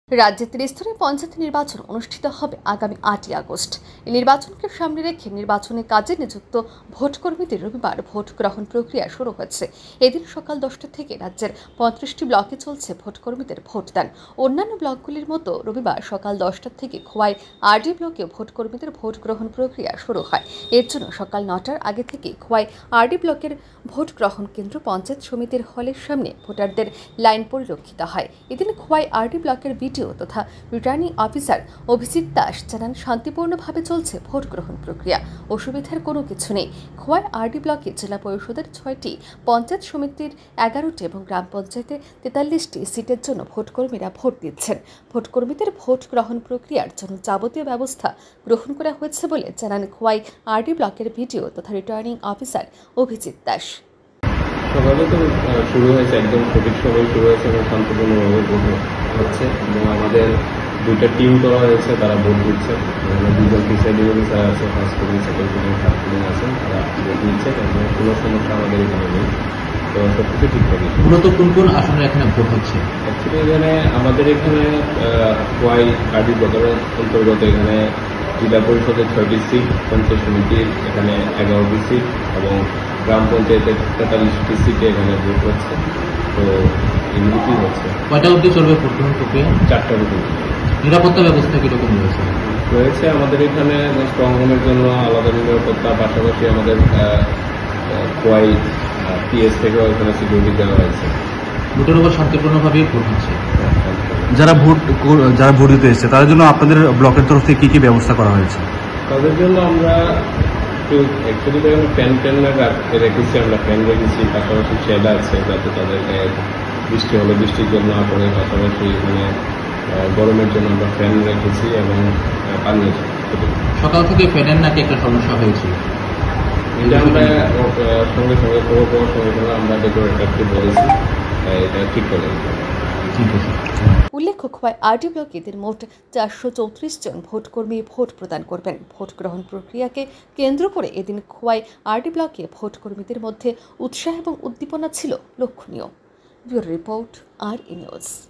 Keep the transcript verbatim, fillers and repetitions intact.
রাজ্যে ত্রিস্তরের পঞ্চায়েত নির্বাচন অনুষ্ঠিত হবে আগামী আটই আগস্ট। এই নির্বাচনকে সামনে রেখে নির্বাচনের কাজে নিযুক্ত ভোটকর্মীদের রবিবার ভোট গ্রহণ প্রক্রিয়া শুরু হয়েছে। এদিন সকাল দশটা থেকে রাজ্যের পঁয়ত্রিশটি ব্লকে চলছে ভোটকর্মীদের ভোটদান। অন্যান্য ব্লকগুলির মতো রবিবার সকাল দশটা থেকে খোয়াই আরডি ব্লকে ভোটকর্মীদের ভোট গ্রহণ প্রক্রিয়া শুরু হয়। এর জন্য সকাল নটার আগে থেকে খোয়াই আরডি ব্লকের ভোট গ্রহণ কেন্দ্র পঞ্চায়েত সমিতির হলের সামনে ভোটারদের লাইন পরিলক্ষিত হয়। এদিন খোয়াই আরডি ব্লকের তথা রিটার্নিং অফিসার অভিজিৎ দাস জানান, শান্তিপূর্ণভাবে চলছে ভোট গ্রহণ প্রক্রিয়া, অসুবিধার কোনো কিছু নেই। খোয়াই আরডি ব্লকে জেলা পরিষদের ছয়টি, পঞ্চায়েত সমিতির এগারোটি এবং গ্রাম পঞ্চায়েতে তেতাল্লিশটি সিটের জন্য ভোটকর্মীরা ভোট দিচ্ছেন। ভোটকর্মীদের ভোট গ্রহণ প্রক্রিয়ার জন্য যাবতীয় ব্যবস্থা গ্রহণ করা হয়েছে বলে জানান খোয়াই আরডি ব্লকের ভিডিও তথা রিটার্নিং অফিসার অভিজিৎ দাস। সকালে তো শুরু হয়েছে, একদম সঠিক সময় শুরু হয়েছে এবং শান্তিপূর্ণভাবে ভোট হচ্ছে এবং আমাদের দুইটা টিম করা হয়েছে, তারা ভোট দিচ্ছে। দুজন প্রিসাইডিং অফিসার আছে, first polling, second polling, third polling আছেন, তারা ভোট দিচ্ছে। এবং কোনো সমস্যা আমাদের এখানে নেই, তো সব কিছু ঠিকঠাক। মূলত কোন কোন আসনে এখানে ভোট হচ্ছে? অ্যাকচুয়ালি এখানে আমাদের এখানে খোয়াই আরডি ব্লকের অন্তর্গত এখানে জেলা পরিষদের ছয়টি সিট, পঞ্চায়েত সমিতির এখানে এগারোটি সিট এবং গ্রাম পঞ্চায়েতের তেতাল্লিশটি সিটে এখানে ভোট হচ্ছে। তো এগুলিতেই হচ্ছে। কয়টা অবধি চলবে ভোট গ্রহণ প্রক্রিয়া? চারটা অবধি। নিরাপত্তা ব্যবস্থা কিরকম রয়েছে? রয়েছে আমাদের এখানে স্ট্রং রুমের জন্য আলাদা নিরাপত্তা, পাশাপাশি আমাদের খোয়াই পিএস থেকেও এখানে সিকিউরিটি দেওয়া হয়েছে। ভোটের উপর শান্তিপূর্ণভাবেই ভোট হচ্ছে। যারা ভোট যারা ভোট দিতে এসেছে তাদের জন্য আপনাদের ব্লকের তরফ থেকে কী কী ব্যবস্থা করা হয়েছে? তাদের জন্য আমরা একটু অ্যাকচুয়ালি ফ্যান ট্যান রেখেছি, আমরা ফ্যান রেখেছি, পাশাপাশি শেড আছে যাতে তাদের বৃষ্টি হলে বৃষ্টির জন্য না পড়ে, পাশাপাশি এখানে গরমের জন্য আমরা ফ্যান রেখেছি এবং পানীয়। সকাল থেকে ফ্যানের নাকি একটা সমস্যা হয়েছে, এটা আমরা সঙ্গে সঙ্গে খবর পাওয়ার সঙ্গে সঙ্গে আমরা ডেকোরেটরকে বলেছি এটা ঠিক করে দিতে। উল্লেখ্য, খোয়াই আরডি ব্লকে এদের মোট চারশো চৌত্রিশ জন ভোটকর্মী ভোট প্রদান করবেন। ভোট গ্রহণ প্রক্রিয়াকে কেন্দ্র করে এদিন খোয়াই আরডি ব্লকে ভোটকর্মীদের মধ্যে উৎসাহ এবং উদ্দীপনা ছিল লক্ষণীয়। Bureau report, R E news.